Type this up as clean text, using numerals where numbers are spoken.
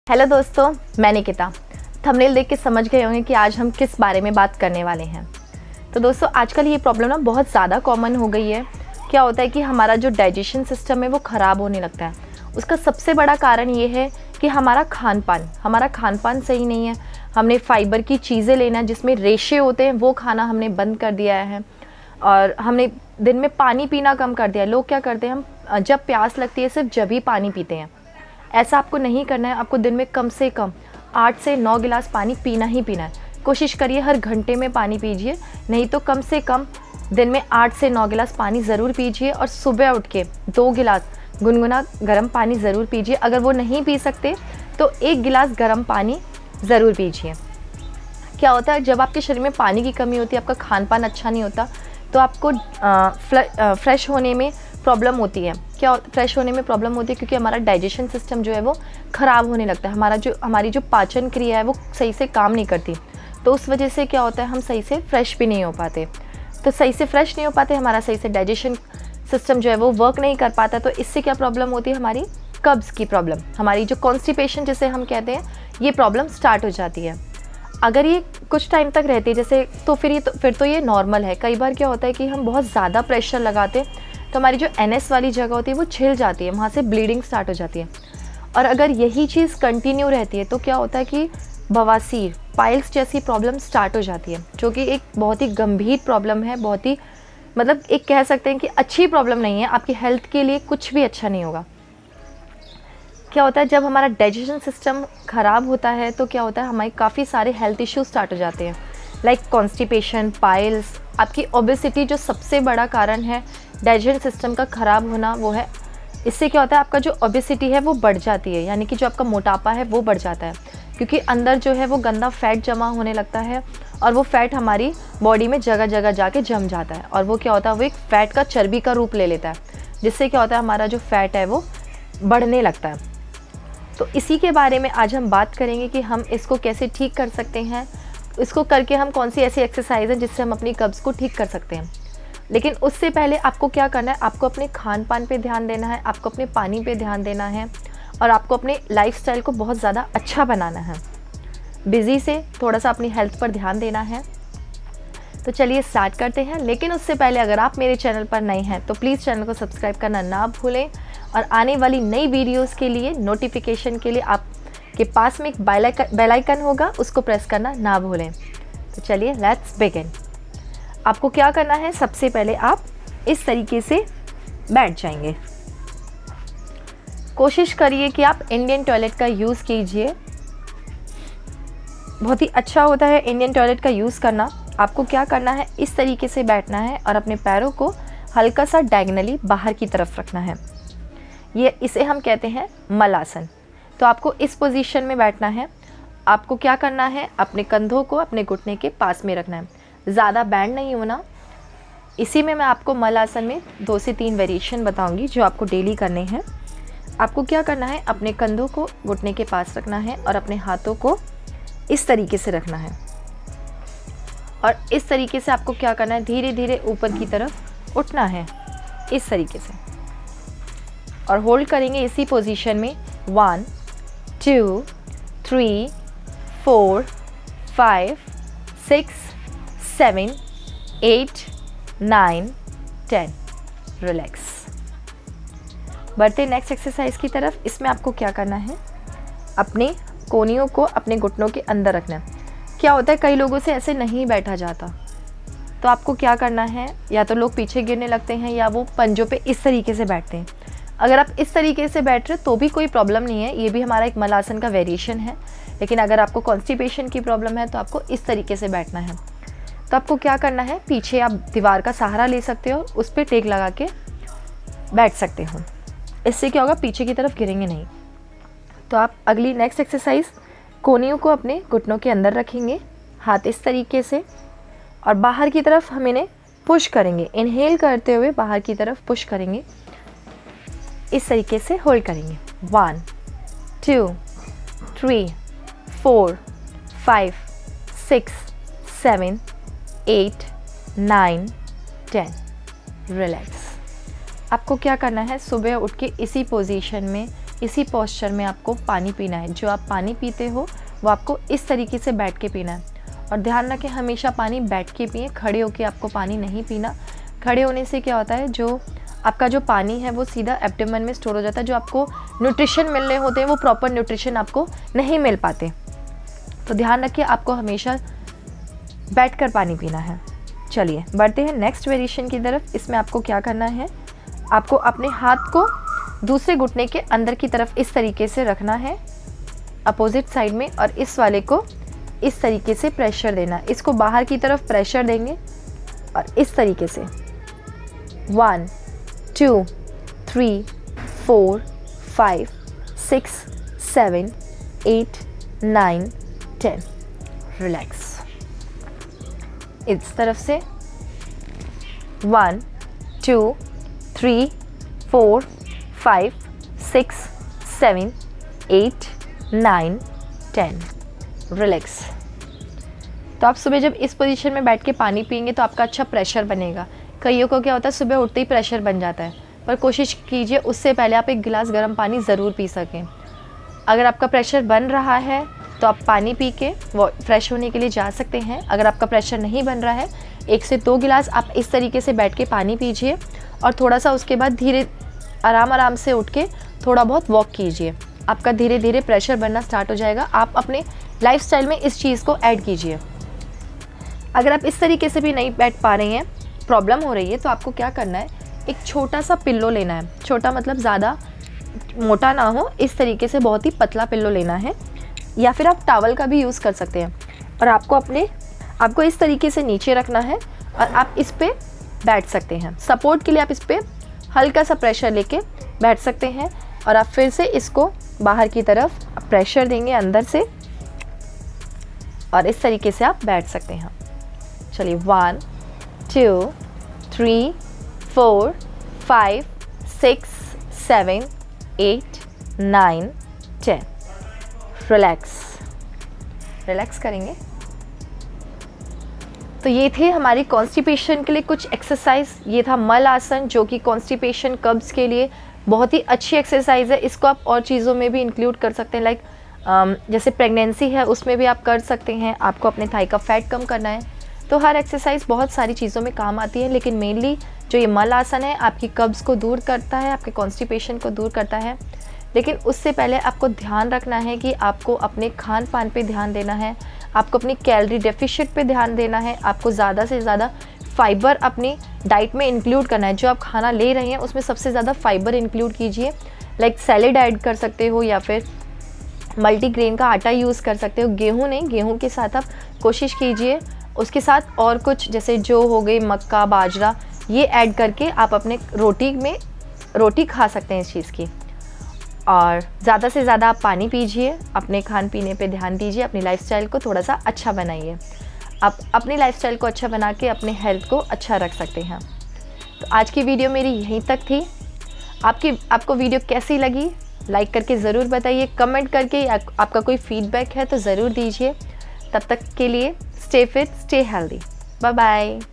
Hello दोस्तों, मैं Nikita. Thumbnail देख के समझ गए होंगे कि आज हम किस बारे में बात करने वाले हैं। तो दोस्तों, आजकल ये प्रॉब्लम ना बहुत ज़्यादा कॉमन हो गई है। क्या होता है कि हमारा जो डाइजेशन सिस्टम है वो ख़राब होने लगता है। उसका सबसे बड़ा कारण ये है कि हमारा खान पान सही नहीं है। हमने फाइबर की चीज़ें लेना जिसमें रेशे होते हैं वो खाना हमने बंद कर दिया है, और हमने दिन में पानी पीना कम कर दिया है। लोग क्या करते हैं, हम जब प्यास लगती है सिर्फ जब ही पानी पीते हैं। ऐसा आपको नहीं करना है। आपको दिन में कम से कम 8 से 9 गिलास पानी पीना ही पीना है। कोशिश करिए हर घंटे में पानी पीजिए, नहीं तो कम से कम दिन में 8 से 9 गिलास पानी ज़रूर पीजिए। और सुबह उठ के 2 गिलास गुनगुना गर्म पानी ज़रूर पीजिए। अगर वो नहीं पी सकते तो 1 गिलास गर्म पानी ज़रूर पीजिए। क्या होता है, जब आपके शरीर में पानी की कमी होती है, आपका खान पान अच्छा नहीं होता, तो आपको फ्रेश होने में प्रॉब्लम होती है। क्या फ्रेश होने में प्रॉब्लम होती है? क्योंकि हमारा डाइजेशन सिस्टम जो है वो ख़राब होने लगता है। हमारी जो पाचन क्रिया है वो सही से काम नहीं करती। तो उस वजह से क्या होता है, हम सही से फ्रेश भी नहीं हो पाते। तो सही से फ्रेश नहीं हो पाते, हमारा सही से डाइजेशन सिस्टम जो है वो वर्क नहीं कर पाता। तो इससे क्या प्रॉब्लम होती है, हमारी कब्ज़ की प्रॉब्लम, हमारी जो कॉन्स्टिपेशन जिसे हम कहते हैं, ये प्रॉब्लम स्टार्ट हो जाती है। अगर ये कुछ टाइम तक रहती है जैसे, तो फिर तो ये नॉर्मल है। कई बार क्या होता है कि हम बहुत ज़्यादा प्रेशर लगाते तो हमारी जो NS वाली जगह होती है वो छिल जाती है, वहाँ से ब्लीडिंग स्टार्ट हो जाती है। और अगर यही चीज़ कंटिन्यू रहती है तो क्या होता है कि बवासीर, पाइल्स जैसी प्रॉब्लम स्टार्ट हो जाती है, जो कि एक बहुत ही गंभीर प्रॉब्लम है। बहुत ही मतलब एक कह सकते हैं कि अच्छी प्रॉब्लम नहीं है। आपकी हेल्थ के लिए कुछ भी अच्छा नहीं होगा। क्या होता है, जब हमारा डाइजेशन सिस्टम ख़राब होता है तो क्या होता है, हमारे काफ़ी सारे हेल्थ इश्यूज स्टार्ट हो जाते हैं, लाइक कॉन्स्टिपेशन, पाइल्स, आपकी ओबेसिटी। जो सबसे बड़ा कारण है डाइजेशन सिस्टम का ख़राब होना वो है, इससे क्या होता है, आपका जो ओबेसिटी है वो बढ़ जाती है, यानी कि जो आपका मोटापा है वो बढ़ जाता है। क्योंकि अंदर जो है वो गंदा फैट जमा होने लगता है, और वो फैट हमारी बॉडी में जगह जगह जाके जम जाता है, और वो क्या होता है, वो एक फ़ैट का चर्बी का रूप ले लेता है, जिससे क्या होता है, हमारा जो फैट है वो बढ़ने लगता है। तो इसी के बारे में आज हम बात करेंगे कि हम इसको कैसे ठीक कर सकते हैं। इसको करके हम कौन सी ऐसी एक्सरसाइज है जिससे हम अपनी कब्ज़ को ठीक कर सकते हैं। लेकिन उससे पहले आपको क्या करना है, आपको अपने खान पान पे ध्यान देना है, आपको अपने पानी पे ध्यान देना है, और आपको अपने लाइफस्टाइल को बहुत ज़्यादा अच्छा बनाना है। बिज़ी से थोड़ा सा अपनी हेल्थ पर ध्यान देना है। तो चलिए स्टार्ट करते हैं। लेकिन उससे पहले अगर आप मेरे चैनल पर नए हैं तो प्लीज़ चैनल को सब्सक्राइब करना ना भूलें, और आने वाली नई वीडियोस के लिए नोटिफिकेशन के लिए आपके पास में एक बेल आइकन होगा, उसको प्रेस करना ना भूलें। तो चलिए लेट्स बिगिन। आपको क्या करना है, सबसे पहले आप इस तरीके से बैठ जाएंगे। कोशिश करिए कि आप इंडियन टॉयलेट का यूज़ कीजिए। बहुत ही अच्छा होता है इंडियन टॉयलेट का यूज़ करना। आपको क्या करना है, इस तरीके से बैठना है और अपने पैरों को हल्का सा डायगनली बाहर की तरफ रखना है। इसे हम कहते हैं मलासन। तो आपको इस पोजीशन में बैठना है। आपको क्या करना है, अपने कंधों को अपने घुटने के पास में रखना है, ज़्यादा बैंड नहीं होना। इसी में मैं आपको मलासन में 2 से 3 वेरिएशन बताऊंगी जो आपको डेली करने हैं। आपको क्या करना है, अपने कंधों को घुटने के पास रखना है और अपने हाथों को इस तरीके से रखना है, और इस तरीके से आपको क्या करना है, धीरे धीरे ऊपर की तरफ उठना है इस तरीके से, और होल्ड करेंगे इसी पोजीशन में 1 2 3 4 5 6 7 8 9 10। रिलैक्स। बढ़ते नेक्स्ट एक्सरसाइज की तरफ। इसमें आपको क्या करना है, अपने कोहनियों को अपने घुटनों के अंदर रखना है। क्या होता है, कई लोगों से ऐसे नहीं बैठा जाता, तो आपको क्या करना है, या तो लोग पीछे गिरने लगते हैं या वो पंजों पे इस तरीके से बैठते हैं। अगर आप इस तरीके से बैठ रहे तो भी कोई प्रॉब्लम नहीं है, ये भी हमारा एक मलासन का वेरिएशन है। लेकिन अगर आपको कॉन्स्टिपेशन की प्रॉब्लम है तो आपको इस तरीके से बैठना है। तो आपको क्या करना है, पीछे आप दीवार का सहारा ले सकते हो, उस पर टेक लगा के बैठ सकते हो। इससे क्या होगा, पीछे की तरफ गिरेंगे नहीं। तो आप अगली नेक्स्ट एक्सरसाइज, कोहनियों को अपने घुटनों के अंदर रखेंगे, हाथ इस तरीके से, और बाहर की तरफ हम इन्हें पुश करेंगे। इनहेल करते हुए बाहर की तरफ पुश करेंगे, इस तरीके से होल्ड करेंगे। 1 2 3 4 5 6 7 8 9 10। रिलैक्स। आपको क्या करना है, सुबह उठ के इसी पोजीशन में इसी पोस्चर में आपको पानी पीना है। जो आप पानी पीते हो वो आपको इस तरीके से बैठ के पीना है। और ध्यान रखें हमेशा पानी बैठ के पिए, खड़े होके आपको पानी नहीं पीना। खड़े होने से क्या होता है, जो आपका जो पानी है वो सीधा एब्डोमेन में स्टोर हो जाता है। जो आपको न्यूट्रिशन मिलने होते हैं वो प्रॉपर न्यूट्रिशन आपको नहीं मिल पाते। तो ध्यान रखिए आपको हमेशा बैठकर पानी पीना है। चलिए बढ़ते हैं नेक्स्ट वेरिएशन की तरफ। इसमें आपको क्या करना है, आपको अपने हाथ को दूसरे घुटने के अंदर की तरफ इस तरीके से रखना है अपोजिट साइड में, और इस वाले को इस तरीके से प्रेशर देना। इसको बाहर की तरफ प्रेशर देंगे और इस तरीके से 1 2 3 4 5 6 7 8 9 10। रिलैक्स। इस तरफ से 1 2 3 4 5 6 7 8 9 10। रिलैक्स। तो आप सुबह जब इस पोजीशन में बैठ के पानी पिएंगे तो आपका अच्छा प्रेशर बनेगा। कईयों को क्या होता है सुबह उठते ही प्रेशर बन जाता है, पर कोशिश कीजिए उससे पहले आप एक गिलास गर्म पानी ज़रूर पी सकें। अगर आपका प्रेशर बन रहा है तो आप पानी पी के वो फ्रेश होने के लिए जा सकते हैं। अगर आपका प्रेशर नहीं बन रहा है 1 से 2 गिलास आप इस तरीके से बैठ के पानी पीजिए, और थोड़ा सा उसके बाद धीरे आराम से उठ के थोड़ा बहुत वॉक कीजिए। आपका धीरे धीरे प्रेशर बनना स्टार्ट हो जाएगा। आप अपने लाइफस्टाइल में इस चीज़ को ऐड कीजिए। अगर आप इस तरीके से भी नहीं बैठ पा रहे हैं, प्रॉब्लम हो रही है, तो आपको क्या करना है, एक छोटा सा पिल्लो लेना है। छोटा मतलब ज़्यादा मोटा ना हो, इस तरीके से बहुत ही पतला पिल्लो लेना है, या फिर आप टॉवल का भी यूज़ कर सकते हैं। और आपको इस तरीके से नीचे रखना है और आप इस पे बैठ सकते हैं। सपोर्ट के लिए आप इस पे हल्का सा प्रेशर लेके बैठ सकते हैं, और आप फिर से इसको बाहर की तरफ प्रेशर देंगे अंदर से, और इस तरीके से आप बैठ सकते हैं। चलिए 1 2 3 4 5 6 7 8 9 10। रिलैक्स करेंगे। तो ये थे हमारी कॉन्स्टिपेशन के लिए कुछ एक्सरसाइज। ये था मल आसन, जो कि कॉन्स्टिपेशन कब्ज़ के लिए बहुत ही अच्छी एक्सरसाइज है। इसको आप और चीज़ों में भी इंक्लूड कर सकते हैं, लाइक जैसे प्रेगनेंसी है उसमें भी आप कर सकते हैं। आपको अपने थाई का फैट कम करना है, तो हर एक्सरसाइज बहुत सारी चीज़ों में काम आती है। लेकिन मेनली जो ये मल आसन है आपकी कब्ज़ को दूर करता है, आपके कॉन्स्टिपेशन को दूर करता है। लेकिन उससे पहले आपको ध्यान रखना है कि आपको अपने खान पान पे ध्यान देना है, आपको अपनी कैलोरी डेफिशिएंट पे ध्यान देना है, आपको ज़्यादा से ज़्यादा फाइबर अपनी डाइट में इंक्लूड करना है। जो आप खाना ले रहे हैं उसमें सबसे ज़्यादा फाइबर इंक्लूड कीजिए, लाइक सैलेड ऐड कर सकते हो, या फिर मल्टीग्रेन का आटा यूज़ कर सकते हो। गेहूँ नहीं, गेहूँ के साथ आप कोशिश कीजिए उसके साथ और कुछ जैसे जो हो गई मक्का, बाजरा, ये ऐड करके आप अपने रोटी खा सकते हैं इस चीज़ की। और ज़्यादा से ज़्यादा आप पानी पीजिए, अपने खान पीने पे ध्यान दीजिए, अपनी लाइफस्टाइल को थोड़ा सा अच्छा बनाइए। आप अपनी लाइफस्टाइल को अच्छा बना के अपने हेल्थ को अच्छा रख सकते हैं। तो आज की वीडियो मेरी यहीं तक थी। आपको वीडियो कैसी लगी लाइक करके ज़रूर बताइए, कमेंट करके आपका कोई फीडबैक है तो ज़रूर दीजिए। तब तक के लिए stay fit, stay healthy, bye bye.